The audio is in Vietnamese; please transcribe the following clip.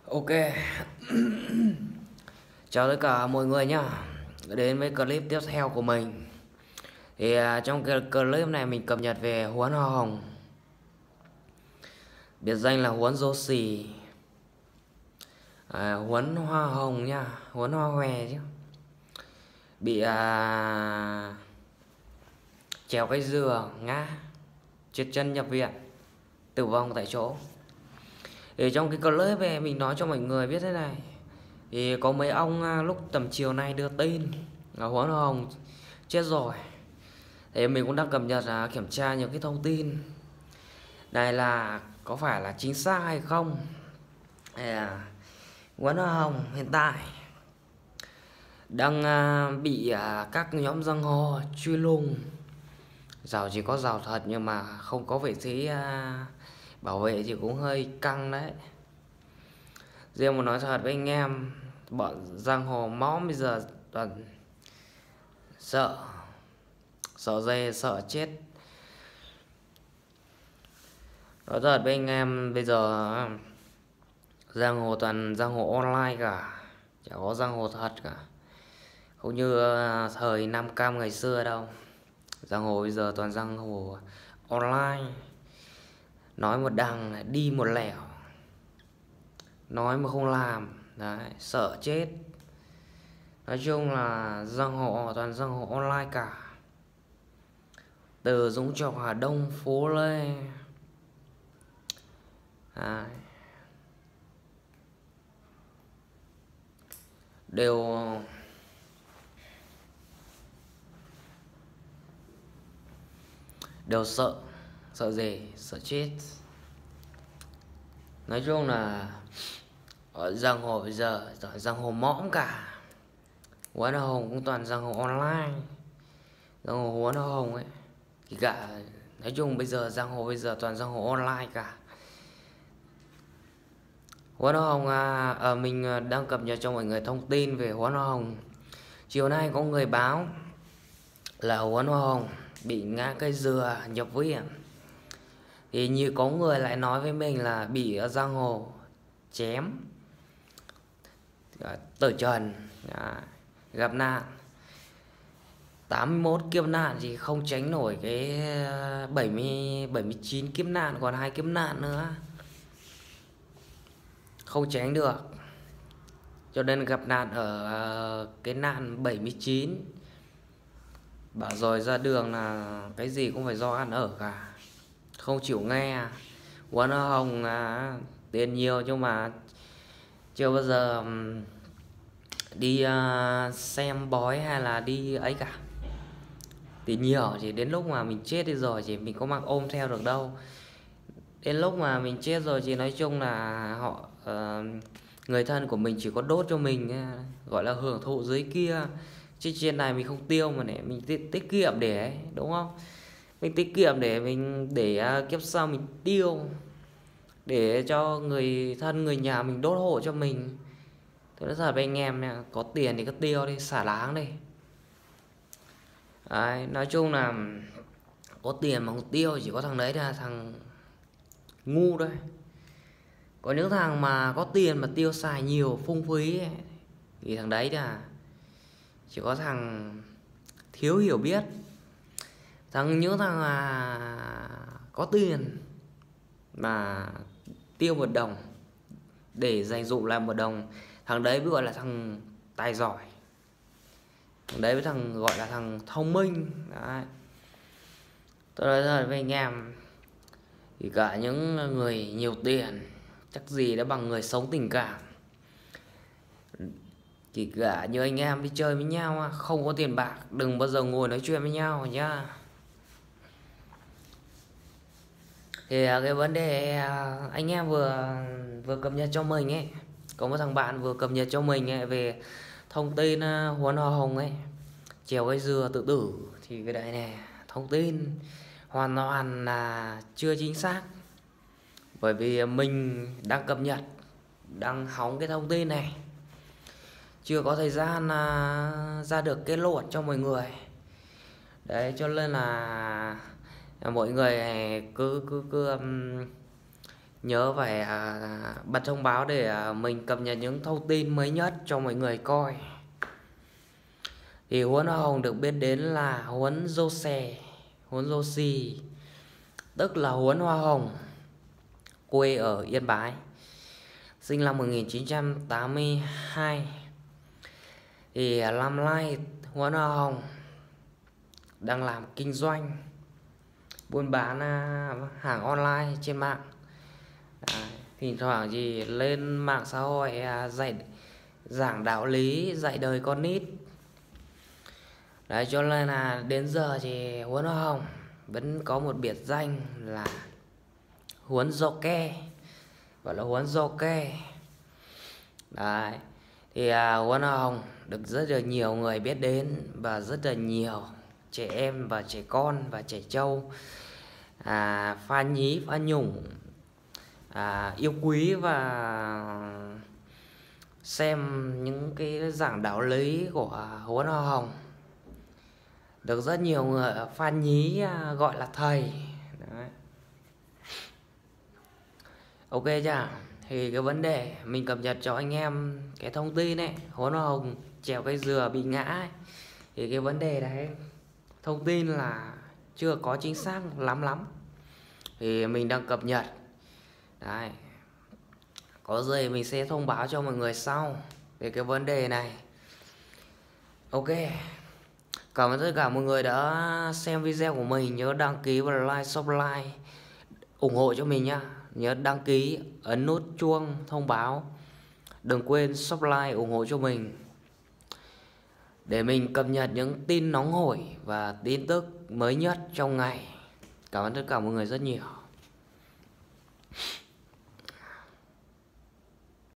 Ok. Chào tất cả mọi người nhá. Đến với clip tiếp theo của mình. Trong cái clip này mình cập nhật về Huấn Hoa Hồng, biệt danh là Huấn Joshi. Huấn Hoa Hồng nha, Huấn Hoa Hòe chứ. Bị trèo cây dừa ngã, trượt chân nhập viện, tử vong tại chỗ. Thì trong cái clip này mình nói cho mọi người biết thế này. Thì có mấy ông lúc tầm chiều nay đưa tin là Huấn Hoa Hồng chết rồi. Thì mình cũng đang cập nhật kiểm tra những cái thông tin này là có phải là chính xác hay không. Huấn Hoa Hồng hiện tại đang bị các nhóm giang hồ truy lùng. Giàu chỉ có giàu thật nhưng mà không có vệ sĩ bảo vệ thì cũng hơi căng đấy. Riêng mà nói thật với anh em, bọn giang hồ máu bây giờ toàn sợ dê, sợ chết. Nói thật với anh em, bây giờ giang hồ toàn giang hồ online cả, chả có giang hồ thật cả. Không như thời Nam Cam ngày xưa đâu. Giang hồ bây giờ toàn giang hồ online. Nói một đằng đi một lẻo, nói mà không làm đấy, sợ chết. Nói chung là giang hồ toàn giang hồ online cả. Từ Dũng Trọc, Hà Đông, Phố Lê đều sợ. Sợ gì? Sợ chết. Nói chung là ở giang hồ bây giờ toàn giang hồ mõm cả. Huấn Hoa Hồng cũng toàn giang hồ online. Giang hồ Huấn Hoa Hồng ấy thì cả, nói chung bây giờ giang hồ bây giờ toàn giang hồ online cả. Huấn Hoa Hồng mình đang cập nhật cho mọi người thông tin về Huấn Hoa Hồng. Chiều nay có người báo là Huấn Hoa Hồng bị ngã cây dừa nhập viện. Thì như có người lại nói với mình là bị ở giang hồ chém tử trần, gặp nạn 81 kiếp nạn thì không tránh nổi cái 79 kiếp nạn, còn 2 kiếp nạn nữa không tránh được, cho nên gặp nạn ở cái nạn 79. Bảo rồi ra đường là cái gì cũng phải do ăn ở cả, không chịu nghe. Huấn Hoa Hồng tiền nhiều nhưng mà chưa bao giờ đi xem bói hay là đi ấy cả. Tiền nhiều chỉ đến lúc mà mình chết đi rồi chỉ mình có mang ôm theo được đâu. Đến lúc mà mình chết rồi thì nói chung là họ người thân của mình chỉ có đốt cho mình, gọi là hưởng thụ dưới kia, chứ trên này mình không tiêu mà để mình tiết kiệm để ấy, đúng không? Mình tiết kiệm để mình kiếp sau mình tiêu, để cho người thân người nhà mình đốt hộ cho mình. Tôi nói thật với anh em nha, có tiền thì cứ tiêu đi, xả láng đi. Đấy, nói chung là có tiền mà không tiêu chỉ có thằng đấy là thằng ngu đấy. Có những thằng mà có tiền mà tiêu xài nhiều phung phí ấy, thì thằng đấy là chỉ có thằng thiếu hiểu biết. Những thằng mà có tiền mà tiêu 1 đồng để dành dụm làm 1 đồng, thằng đấy mới gọi là thằng tài giỏi. Thằng đấy mới gọi là thằng thông minh. Đấy. Tôi nói thật với anh em, thì cả những người nhiều tiền chắc gì đã bằng người sống tình cảm. Chỉ cả như anh em đi chơi với nhau, không có tiền bạc đừng bao giờ ngồi nói chuyện với nhau nhá. Thì cái vấn đề anh em vừa cập nhật cho mình ấy, có một thằng bạn vừa cập nhật cho mình ấy, về thông tin Huấn Hoa Hồng ấy trèo cây dừa tự tử. Thì cái đấy này thông tin hoàn toàn là chưa chính xác, bởi vì mình đang cập nhật, đang hóng cái thông tin này, chưa có thời gian ra được kết luận cho mọi người. Đấy, cho nên là mọi người cứ nhớ phải bật thông báo để mình cập nhật những thông tin mới nhất cho mọi người coi. Thì Huấn Hoa Hồng được biết đến là Huấn Jose, Huấn Joshi, tức là Huấn Hoa Hồng, quê ở Yên Bái, sinh năm 1982. Thì năm nay Huấn Hoa Hồng đang làm kinh doanh buôn bán hàng online trên mạng. Thỉnh thoảng thì lên mạng xã hội dạy giảng đạo lý, dạy đời con nít. Đấy, cho nên là đến giờ thì Huấn Hoa Hồng vẫn có một biệt danh là Huấn Joke, gọi là Huấn Joke. Đấy, thì Huấn Hoa Hồng được rất là nhiều người biết đến, và rất là nhiều trẻ em và trẻ con và trẻ trâu pha nhí, pha nhủng, yêu quý và xem những cái giảng đạo lý của Huấn Hoa Hồng. Được rất nhiều người pha nhí gọi là thầy. Đấy. Ok chưa? Thì cái vấn đề mình cập nhật cho anh em cái thông tin ấy, Huấn Hoa Hồng trèo cây dừa bị ngã ấy. Thì cái vấn đề đấy, thông tin là chưa có chính xác lắm. Thì mình đang cập nhật. Đấy, có gì mình sẽ thông báo cho mọi người sau về cái vấn đề này. Ok, cảm ơn tất cả mọi người đã xem video của mình. Nhớ đăng ký và like, subscribe, ủng hộ cho mình nhá. Nhớ đăng ký, ấn nút chuông thông báo. Đừng quên subscribe ủng hộ cho mình, để mình cập nhật những tin nóng hổi và tin tức mới nhất trong ngày. Cảm ơn tất cả mọi người rất nhiều.